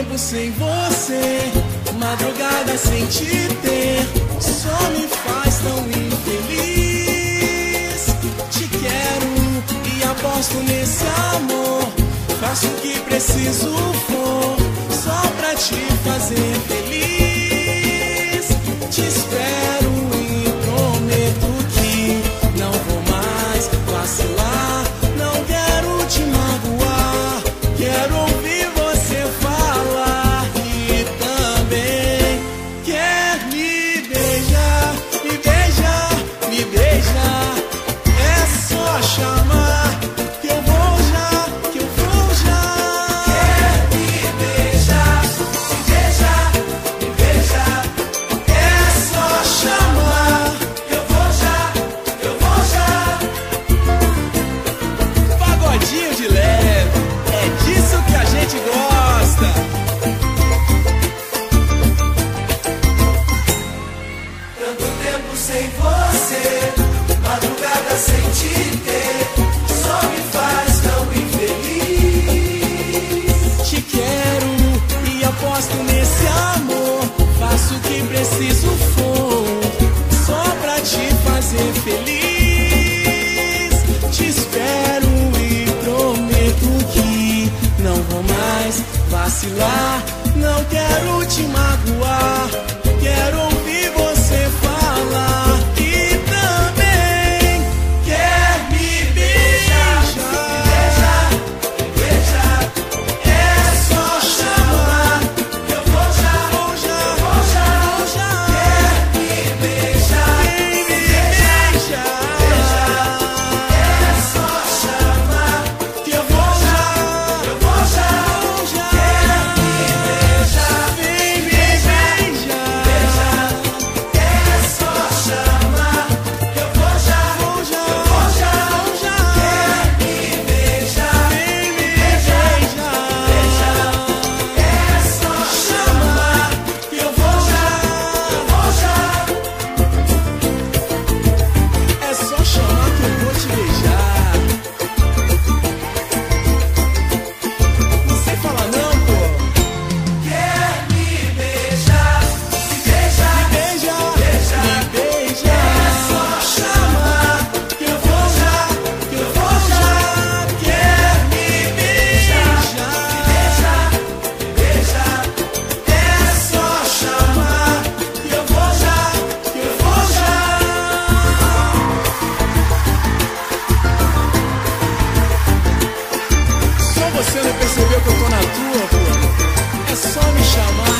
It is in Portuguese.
tempo sem você, madrugada sem te ter, só me faz tão infeliz. Te quero e aposto nesse amor, faço o que preciso for, só pra te fazer feliz. Te espero e prometo que não vou mais vacilar. Não quero te magoar, quero ouvir você falar. E também quer me beijar, me beijar, me beijar. É só chamar que eu vou já, que eu vou já. Quer me beijar, me beijar, me beijar. É só chamar que eu vou já, que eu vou já. Pagodinho de leve, é disso que a gente gosta. Tanto tempo sem você, madrugada sem te ter, só me faz tão infeliz. Te quero e aposto nesse amor, faço o que preciso for, só pra te fazer feliz. Te espero e prometo que não vou mais vacilar. Não quero te magoar, quero ouvir você falar. E também quer me beijar, Me beijar, é só chamar que eu vou já, vou já, vou já. vou já. Quer me beijar, Vem me beijar, é só chamar que eu vou já, que eu vou já. vou já. Quer me beijar, Vem me beijar, é só chamar que eu vou já, vou já, vou já. vou já. Quer me beijar, Vem me beijar, é só chamar que eu vou já. vou já. É só chamar que eu vou te beijar. Não sei falar não, pô. Quer me beijar, me beijar, Beija, Beija. me beija. é só chamar Que eu vou já, que eu vou já. Quer me beijar, me beijar, é só chamar que eu vou já, que eu vou já. Só você não percebeu que eu tô na tua, pô. É só me chamar.